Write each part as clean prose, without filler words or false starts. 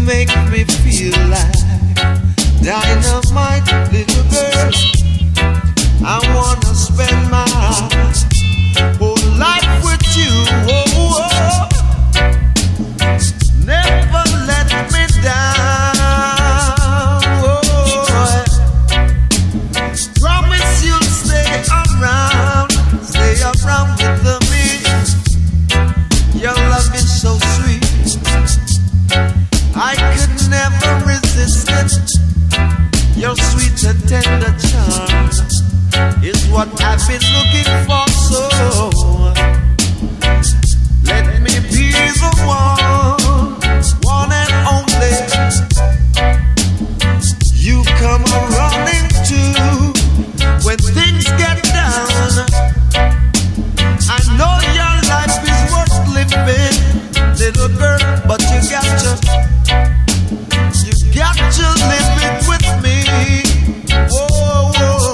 make me feel like dynamite, little girl. I wanna spend my whole life with you. Oh, oh. Never let me down. Oh, promise you'll stay around with me. Your love is so sweet, I could never resist it. Your sweet and tender charm is what I've been looking for. So let me be the one and only. You come running to when things get down. I know your life is worth living, little girl, but you got to live it with me. Oh, oh.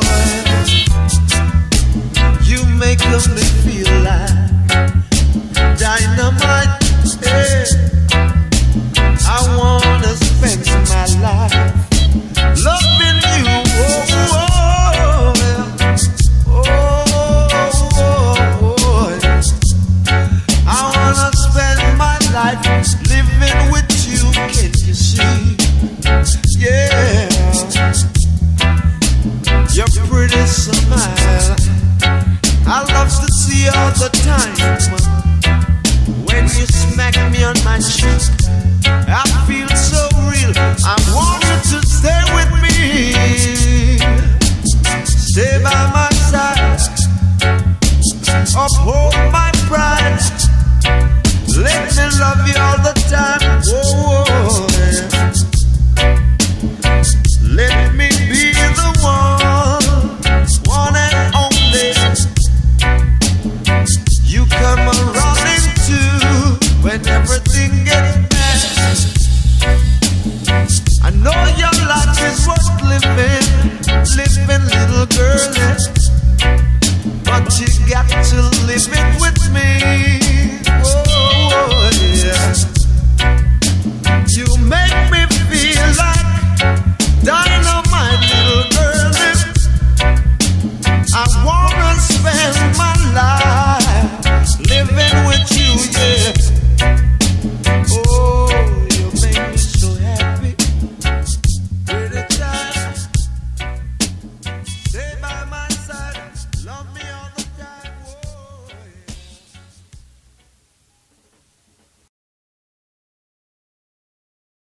You make me feel like dynamite. Yeah. I wanna spend my life loving you. Oh, oh, oh, oh. I wanna spend my life living with you. Can you see? Yeah, your pretty smile I love to see all the time. When you smack me on my cheek, I feel so real. I want you to stay with me, stay by my side, uphold my pride. Let me love you all the time. Whoa, yeah. Let me be the one and only. You come running to when everything gets bad. I know your life is worth living, little girl. But you got to live it with me. Oh, yeah. You make me feel like dynamite, little girl. I wanna spend my life